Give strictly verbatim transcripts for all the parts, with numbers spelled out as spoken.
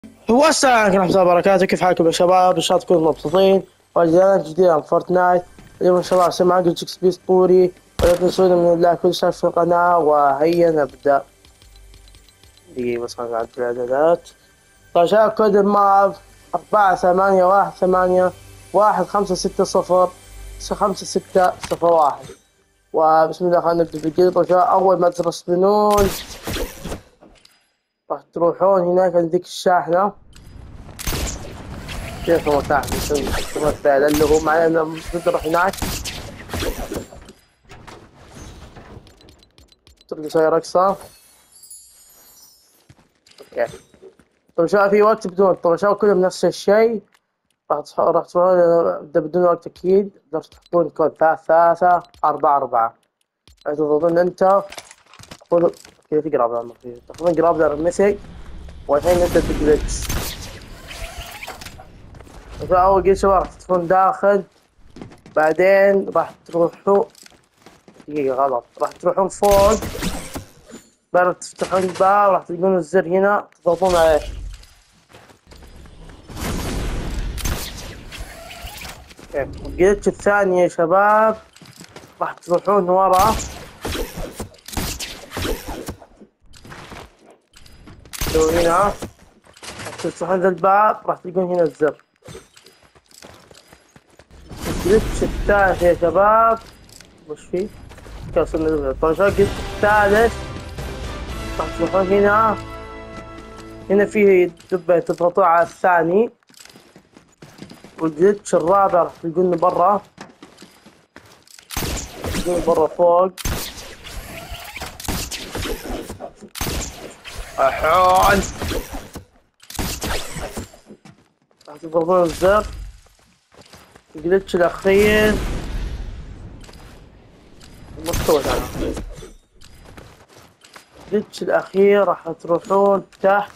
والسلام عليكم ورحمة الله وبركاته. كيف حالكم يا شباب؟ إن شاء الله تكونوا مبسوطين. وجدنا جديد عن فورتنايت. اليوم إن شاء الله أسمع معكم جيكس بي اسطوري، ولا تنسون من الله كل شيء في القناة. وهيا نبدأ. دقيقة بس نعدل الإعدادات. طيب شباب، كود الماب أربعة ثمانية واحد ثمانية واحد خمسة ستة صفر خمسة ستة صفر واحد. وبسم الله خلينا نبدأ بالجيل. طيب شباب، أول ما ترسلون راح تروحون هناك عندك الشاحنة. كيف هو تحت مثال اللي هو معنا نروح هناك تلقى شوية رقصة. اوكي. طب شباب، في وقت بدون طبعا شباب كلهم نفس الشيء. راح تصح... راح تروحون بدون وقت اكيد. تقدر تحطون كود ثلاثة ثلاثة أربعة أربعة. تضغطون انتر. تقولوا كذا تقرا بلا تاخذون جراب المسج. والحين نبدا بالجلتش. اول قيل شباب راح تدخلون داخل. بعدين راح تروحوا دقيقة غلط، راح تروحون فوق. بعد تفتحون الباب راح تلقون الزر هنا تضغطون عليه. الجلتش الثاني يا شباب راح تروحون ورا. لو هنا راح تفتحون ذا الباب راح تلقون هنا الزر. الجلتش الثالث يا شباب وش فيه؟ كسرنا طبعا شباب. الجلتش الثالث راح تروحون هنا. هنا فيه دبة تضغطون على الثاني. والجلتش الرابع راح تلقونه برا. تلقونه برا فوق. أحول راح تضغطون الزر. الجلتش الأخير مستوى أنا. الجلتش الأخير راح تروحون تحت.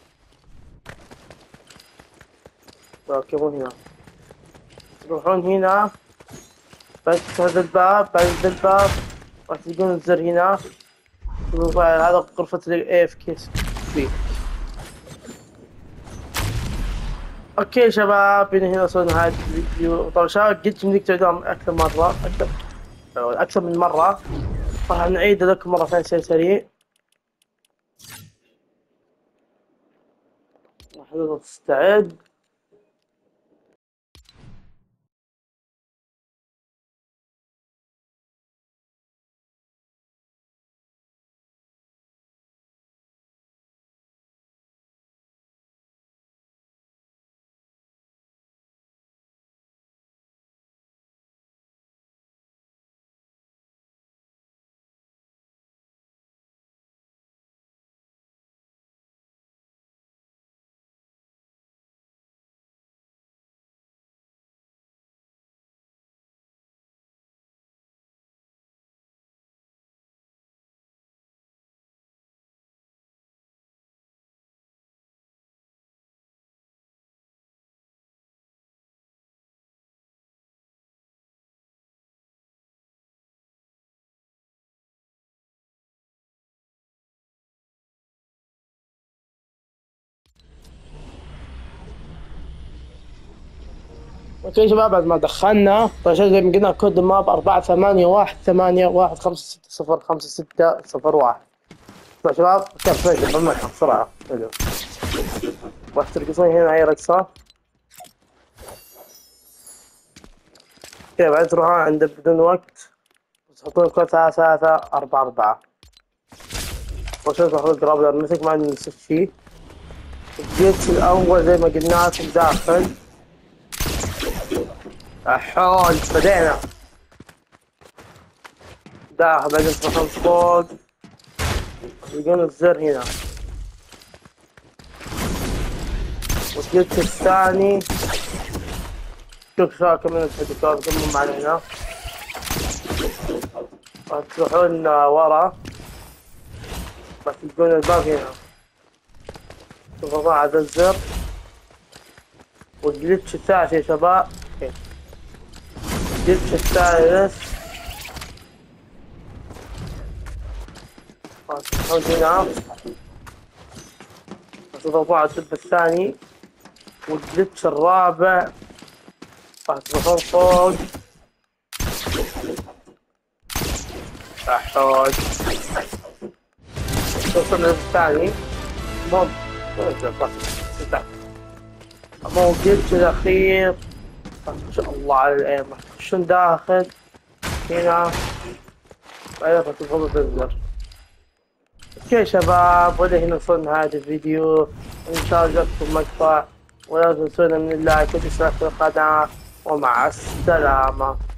راكبون هنا. تروحون هنا بس هذا الباب. بعد هذا الباب راح تلقون الزر هنا. هذا غرفة الاي اف كيس فيه. اوكي شباب، هنا هنا وصلنا نهاية الفيديو. طبعا شباب قلت بدك تعيدون اكثر مرة اكثر اكثر من مرة. راح نعيد لكم مرة ثانية سريع سريع. راح تستعد. اوكي شباب، بعد ما دخلنا طيب زي ما قلنا كود الماب أربعة ثمانية واحد ثمانية واحد خمسة ستة صفر خمسة ستة صفر واحد. طيب شباب كيف نجد بالملحق بسرعة. حلو. راح ترقصون هنا اي رقصة. اوكي بعد تروحون عند بدون وقت تحطون كود ثلاثة ثلاثة أربعة أربعة. وشوف تاخذون جراب المسك ما عندي نفس الشيء. الجيتش الأول زي ما قلنا لكم داخل. أحول بدينا داخل. بعدين تروحون فوق تلقون الزر هنا. والجيتش الثاني شوف شو كمان الحديقات كلهم معنا هنا. تروحون ورا راح تلقون الباب هنا. تضغطون على الزر. والجلتش الثالث يا شباب. الجلتش الثالث راح تروحون هنا. تضغطون على الدب الثاني، والجلتش الرابع راح تروحون فوق تحت. توصلنا للثاني مو مو الجلتش الأخير. ما شاء الله على الأيم، راح تخشون داخل هنا بعدين راح تضغطوا بالزر. اوكي شباب، ولهنا وصلنا نهاية الفيديو، ان شاء الله عجبكم المقطع، ولا تنسونا من اللايك والاشتراك في القناة، ومع السلامة.